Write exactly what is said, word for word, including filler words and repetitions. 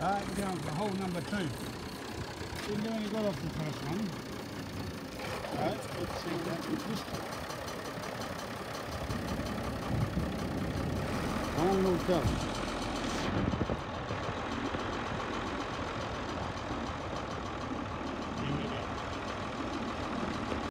Alright, we're going for hole number two. Didn't do any well off the first one. Alright, let's see what happens this time. Final go.